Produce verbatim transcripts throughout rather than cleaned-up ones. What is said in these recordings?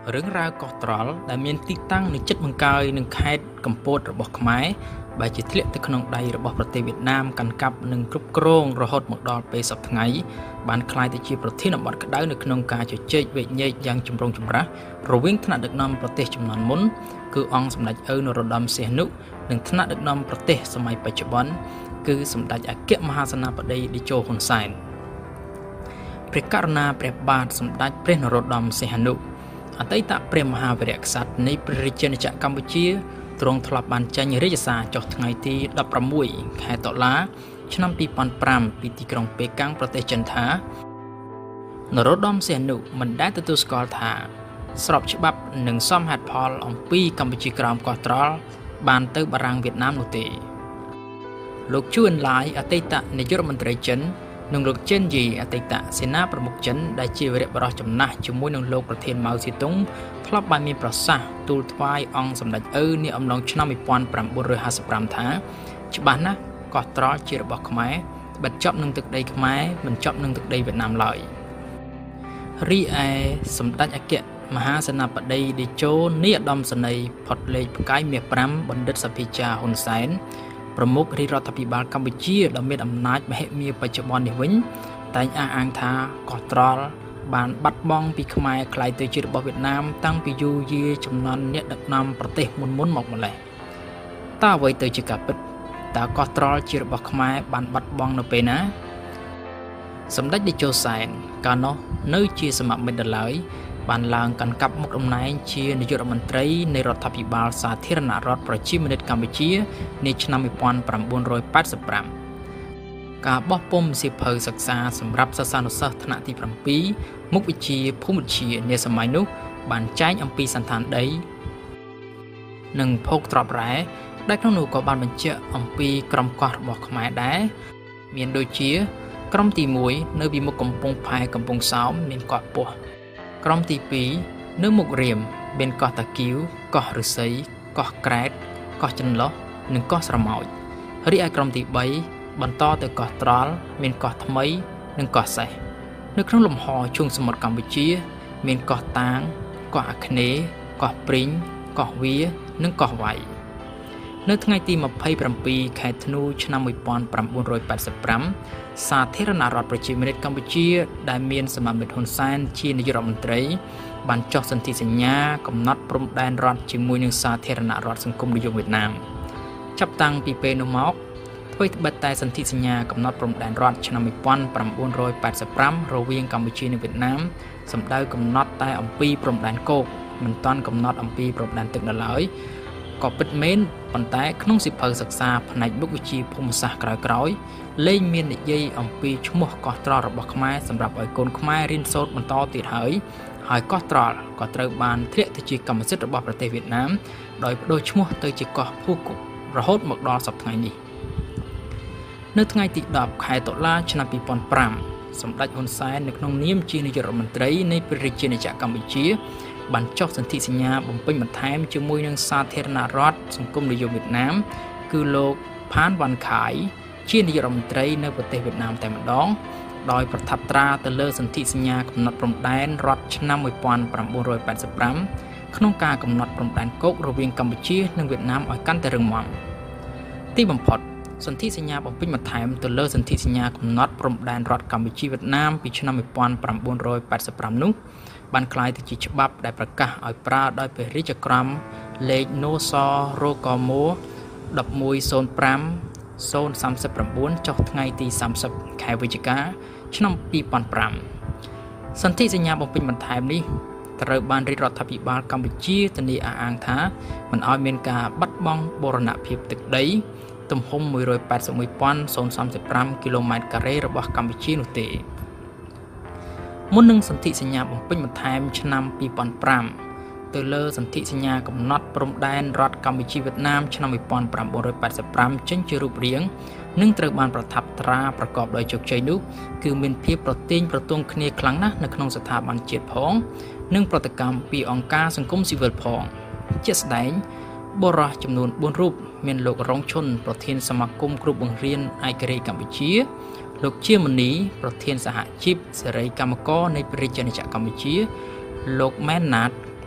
រឿងរ៉ាវកោះត្រល់ដែលមានទីតាំងនៅជិតបង្កើយនឹងខេត្តកំពតរបស់ខ្មែរបែរជាធ្លាក់ទៅក្នុងដៃរបស់ប្រទេសវៀតណាមកាន់កាប់និងគ្រប់គ្រងរហូតមកដល់ពេលសប្តាហ៍ថ្ងៃបានក្លាយទៅជាប្រធានបទក្តៅនៅក្នុងការជជែកវែកញែកយ៉ាងចម្រូងចម្រាសរវាងថ្នាក់ដឹកនាំប្រទេសចំនួនមុនគឺអង្គសម្ដេចឪនរោត្តមសីហនុនិងថ្នាក់ដឹកនាំប្រទេសសម័យបច្ចុប្បន្នគឺសម្ដេចអគ្គមហាសេនាបតីតេជោហ៊ុនសែនព្រះករុណាព្រះបាទសម្ដេចព្រះនរោត្តមសីហនុអតីតព្រះមហាវីរក្សត្រនៃព្រះរាជាណាចក្រកម្ពុជាទ្រង់ធ្លាប់បានចេញរាជសារចុះថ្ងៃទីដប់ប្រាំមួយខែតុលាឆ្នាំពីរពាន់ប្រាំពីទីក្រុងប៉េកាំងប្រទេសចិនថានរោត្តមសីហនុមិនដែលទទួលស្គាល់ថាស្របច្បាប់និងសមហេតុផលអំពីកម្ពុជាក្រោមកោះត្រល់បានទៅបារាំងវៀតណាមនោះទេលោកជួនឡាយអតីតនាយករដ្ឋមន្ត្រីចិននិងលោកចិនយីអតីតសេនាប្រមុខចិនដែលជាវីរបុរសចំណាស់ជាមួយនឹងលោកប្រធានម៉ៅសេតុងធ្លាប់បានមានប្រសាសន៍ទូលថ្វាយអង្គសម្ដេចឪនាអំឡុងឆ្នាំmột nghìn chín trămห้าสิบห้าថាច្បាស់ណាស់កោះត្រល់ជារបស់ខ្មែរបិទចប់នឹងទឹកដីខ្មែរមិនចប់នឹងទឹកដីវៀតណាមឡើយរីឯសម្ដេចអគ្គមហាសេនាបតីតេជោនាយឧត្តមសេនីយ៍ផុតលេខផ្កាយមាសប្រាំបណ្ឌិតសភាចាហ៊ុនសែនប្រមុខរាជរដ្ឋាភិបាលកម្ពុជាដ៏មានអំណាចមហិមាបច្ចុប្បន្ននេះវិញតែងអះអាងថាកោះត្រល់បានបាត់បង់ពីខ្មែរក្លាយទៅជារបស់វៀតណាមតាំងពីយូរយារចំនួនអ្នកដឹកនាំប្រទេសមុនមុនមកម្លេះតើអ្វីទៅជាការពិតតើកោះត្រល់ជារបស់ខ្មែរបានបាត់បង់នៅពេលណាសម្ដេចតេជោសែនកាលនោះនៅជាសមមិត្តឡើយបានឡើងកាន់កាប់មុខតំណែងជានាយករដ្ឋមន្ត្រីនៃរដ្ឋាភិបាលសាធារណរដ្ឋប្រជាមានិតកម្ពុជានាឆ្នាំmột nghìn chín trăm八mươi lămការបោះពុម្ពសៀវភៅសិក្សាសម្រាប់សិស្សានុសិស្សថ្នាក់ទីប្រាំពីរមុខវិជ្ជាភូមិវិទ្យានាសម័យនោះបានចែងអំពីសន្តានដីនិងភោគទ្រព្យរ៉ែដែលក្នុងនោះក៏បានបញ្ជាក់អំពីក្រុមកោះរបស់ខ្មែរដែរមានដូចជាក្រុមទីមួយនៅពីមុខកំពង់ផែកំពង់សោមមានកោះពស់ក្រុមទីពីរនៅមុខរៀមមានកោះតាគៀវកោះឫស្សីកោះក្រែតកោះចន្លោះនិងកោះស្រមោចរីឯក្រុមទីបីបន្តទៅកោះត្រល់មានកោះថ្មីនិងកោះសេះនៅក្នុងលំហជួងសមុទ្រកម្ពុជាមានកោះតាងកោះអាគ្នេយ៍កោះព្រីងកោះវានិងកោះវ៉ៃនៅថ្ងៃទីម្ភៃប្រាំពីរខែធ្នូឆ្នាំmột nghìn chín trăm tám mươi lămសាធារណរដ្ឋប្រជាមានិតកម្ពុជាដែលមានសមាមិត្តហ៊ុនសែនជានាយករដ្ឋមន្ត្រីបានចុះសន្ធិសញ្ញាកំណត់ព្រំដែនរដ្ឋជាមួយនឹងសាធារណរដ្ឋសង្គមនិយមវៀតណាមចាប់តាំងពីពេលនោះមកអ្វីត្បិតតែសន្ធិសញ្ញាកំណត់ព្រំដែនរដ្ឋឆ្នាំmột nghìn chín trăm八mươi lămរវាងកម្ពុជានិងវៀតណាមសម្ដៅកំណត់តែអំពីព្រំដែនគោកមិនទាន់កំណត់អំពីព្រំដែនទឹកនៅឡើយក៏ពិតមែនប៉ុន្តែក្នុងសៀវភៅសិក្សាផ្នែកមុខវិជ្ជាភូមិសាស្ត្រក្រោយៗលែងមាននិយាយអំពីឈ្មោះកោះត្រល់របស់ខ្មែរសម្រាប់ឲ្យកូនខ្មែររៀនសូត្របន្តទៀតហើយហើយកោះត្រល់ក៏ត្រូវបានធ្លាក់ទៅជាកម្មសិទ្ធិរបស់ប្រទេសវៀតណាមដោយបដូរឈ្មោះទៅជាកោះភូគុករហូតមកដល់សព្វថ្ងៃនេះនៅថ្ងៃទីដប់ខែតុលាឆ្នាំពីរពាន់ប្រាំសម្ដេចហ៊ុនសែននៅក្នុងនាមជានាយករដ្ឋមន្ត្រីនៃព្រះរាជាណាចក្រកម្ពុជាបានចុះសន្ធិសញ្ញាបំពេញបន្ថែមជាមួយនឹងសាធារណរដ្ឋសង្គមនិយមវៀតណាមគឺលោកផានវ៉ាន់ខាយជានាយករដ្ឋមន្ត្រីនៅប្រទេសវៀតណាមតែម្ដងដោយប្រថាប់ត្រាទៅលើសន្ធិសញ្ញាកំណត់ព្រំដែនរដ្ឋឆ្នាំmột nghìn chín trăm tám mươi lămក្នុងការកំណត់ព្រំដែនគោករវាងកម្ពុជានិងវៀតណាមឲ្យកាន់តែរឹងមាំទីបំផុតសន្ធិសញ្ញាបំពេញបន្ថែមទៅលើសន្ធិសញ្ញាកំណត់ព្រំដែនរដ្ឋកម្ពុជាវៀតណាមពីឆ្នាំmột nghìn chín trăm tám mươi lămនោះបានក្លាយទៅជាច្បាប់ដែលប្រកាសឲ្យប្រើដោយព្រះរាជក្រមលេខណូសរ៉ូកម៉ូmột một không năm không ba chínចុះថ្ងៃទីសាមសិបខែវិច្ឆិកាឆ្នាំពីរពាន់ប្រាំសន្ធិសញ្ញាបំពេញបន្ថែមនេះត្រូវបានរាជរដ្ឋាភិបាលកម្ពុជាធានាអះអាងថាមិនឲ្យមានការបាត់បង់បូរណភាពទឹកដីទំហំមួយរយแปดสิบเอ็ดพันสองร้อยสามสิบห้าគីឡូម៉ែត្រការ៉េរបស់កម្ពុជានោះទេមុននឹងសន្ធិសញ្ញាបំពេញបន្ថែមឆ្នាំពីរពាន់ប្រាំទៅលើសន្ធិសញ្ញាកំណត់ព្រំដែនរដ្ឋកម្ពុជាវៀតណាមឆ្នាំmột nghìn chín trăm tám mươi lămចេញជារូបរាងនិងត្រូវបានប្រថាប់ត្រាប្រកបដោយជោគជ័យនោះគឺមានភាពប្រទាញប្រទង់គ្នាខ្លាំងណាស់នៅក្នុងស្ថាប័នជាតិផងនិងប្រតិកម្មពីអង្គការសង្គមស៊ីវិលផងជាក់ស្ដែងបុរសចំនួនបួនរូបមានលោករងឈុនប្រធានសមាគមគ្រូបង្រៀនឯករាជ្យកម្ពុជាលោកជាមនីប្រធានសហជីពសេរីកម្មករនៃព្រះរាជាណាចក្រកម្ពុជាលោកម៉ែនណាត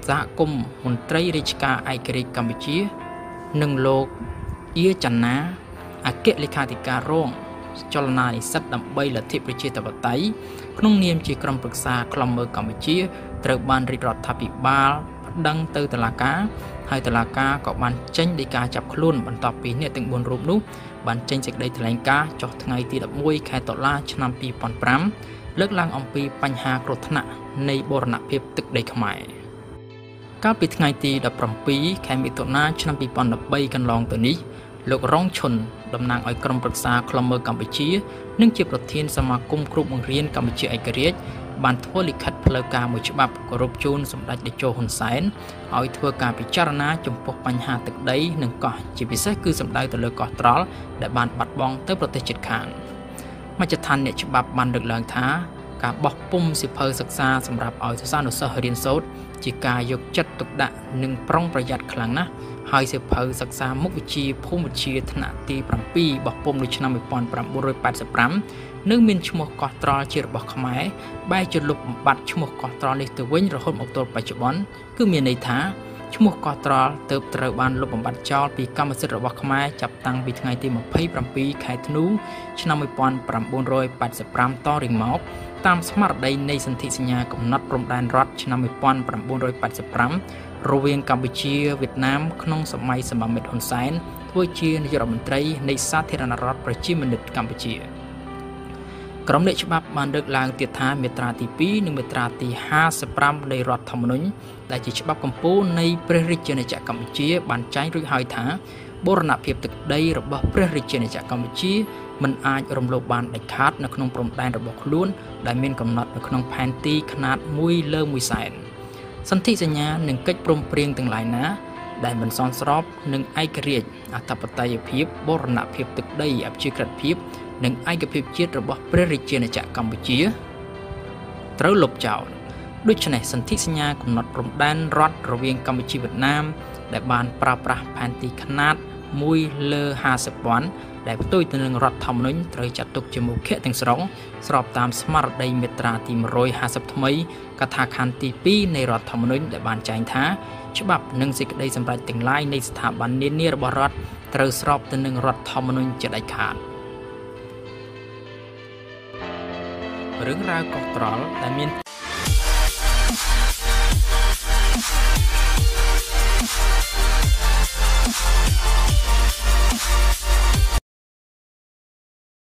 សហគមន៍មន្ត្រីរាជការឯករាជ្យកម្ពុជានិងលោកអៀចន្ទនាអគ្គលេខាធិការរងចលនានិស្សិតដើម្បីលទ្ធិប្រជាធិបតេយ្យក្នុងនាមជាក្រុមប្រឹក្សាខ្លំមើលកម្ពុជាត្រូវបានរាជរដ្ឋាភិបាលប្តឹងទៅតុលាការហើយតុលាការក៏បានចេញដីកាចាប់ខ្លួនបន្ទាប់ពីអ្នកទាំងបួនរូបនោះបានចេញសេចក្តីថ្លែងការណ៍ចុះថ្ងៃទី11ខែតុលាឆ្នាំពីរពាន់ប្រាំលើកឡើងអំពីបញ្ហាគ្រោះថ្នាក់នៃបូរណភាពទឹកដីខ្មែរកាលពីថ្ងៃទី17ខែមិថុនាឆ្នាំពីរពាន់ដប់បីកន្លងទៅនេះលោករងឈុនតំណាងឲ្យក្រុមប្រឹក្សាខ្លំមើលកម្ពុជានិងជាប្រធានសមាគមគ្រូបង្រៀនកម្ពុជាឯករាជ្យបានធ្វើលិខិតផ្លូវការមួយច្បាប់គោរពជូនសម្ដេចតេជោហ៊ុនសែនឲ្យធ្វើការពិចារណាចំពោះបញ្ហាទឹកដីនិងកោះជាពិសេសគឺសំដៅទៅលើកោះត្រល់ដែលបានបាត់បង់ទៅប្រទេសជិតខាងមជ្ឈដ្ឋានអ្នកច្បាប់បានលើកឡើងថាការបោះពុម្ពសៀវភៅសិក្សាសម្រាប់ឲ្យសិស្សានុសិស្សរៀនសូត្រជាការយកចិត្តទុកដាក់និងប្រុងប្រយ័ត្នខ្លាំងណាស់ហើយសៀវភៅសិក្សាមុខវិជ្ជាភូមិវិទ្យាថ្នាក់ទី7បោះពុម្ពនៅឆ្នាំmột nghìn chín trăm tám mươi lămនៅមានឈ្មោះកោះត្រល់ជារបស់ខ្មែរបែរជាលុបបំបាត់ឈ្មោះកោះត្រល់នេះទៅវិញរហូតមកទល់បច្ចុប្បន្នគឺមានន័យថាឈ្មោះកោះត្រល់ទើបត្រូវបានលុបបំបាត់ចោលពីកម្មសិទ្ធិរបស់ខ្មែរចាប់តាំងពីថ្ងៃទី27ខែធ្នូឆ្នាំmột nghìn chín trăm tám mươi lămតរៀងមកតាមស្មារតីនៃសន្ធិសញ្ញាកំណត់ព្រំដែនរដ្ឋឆ្នាំmột nghìn chín trăm tám mươi lămរវាងកម្ពុជាវៀតណាមក្នុងសម័យសម្បមិត្តហ៊ុនសែនធ្វើជានាយករដ្ឋមន្ត្រីនៃសាធារណរដ្ឋប្រជាមានិតកម្ពុជាក្រុមអ្នកច្បាប់បានលើកឡើងទៀតថាមាត្រាទីពីរនិងមាត្រាទីห้าสิบห้าនៃរដ្ឋធម្មនុញ្ញដែលជាច្បាប់កម្ពុជានៃព្រះរាជាណាចក្រកម្ពុជាបានចែងរួចហើយថាបូរណភាពទឹកដីរបស់ព្រះរាជាណាចក្រកម្ពុជាមិនអាចរំលោភបានដាច់ខាតនៅក្នុងព្រំដែនរបស់ខ្លួនដែលមានកំណត់នៅក្នុងផែនទីខ្នាតមួយលើមួយសែនសន្ធិសញ្ញានិងកិច្ចព្រមព្រៀងទាំងឡាយណាដែលមិនសមស្របនឹងឯករាជ្យអធិបតេយ្យភាពបូរណភាពទឹកដីអព្យាក្រឹតភាពនិងឯកភាពជាតិរបស់ព្រះរាជាណាចក្រកម្ពុជាត្រូវលុបចោលដូច្នេះសន្ធិសញ្ញាកំណត់ព្រំដែនរដ្ឋរវាងកម្ពុជាវៀតណាមដែលបានប្រើប្រាស់ផែនទីខ្នាតមួយលើห้าสิบវ៉ាន់ដែលផ្ទុយទៅនឹងរដ្ឋធម្មនុញ្ញត្រូវចាត់ទុកជាមុខទាំងស្រុងស្របតាមស្មារតីមាត្រាទីmột trămห้าสิบថ្មីកថាខណ្ឌទីពីរនៃរដ្ឋធម្មនុញ្ញដែលបានចែងថាច្បាប់និងសេចក្តីសម្រេចទាំងឡាយនៃស្ថាប័ននានារបស់រដ្ឋត្រូវស្របទៅនឹងរដ្ឋធម្មនុញ្ញជាដាច់ខាតរឿងរ៉ាវកោះត្រល់ដែលមាន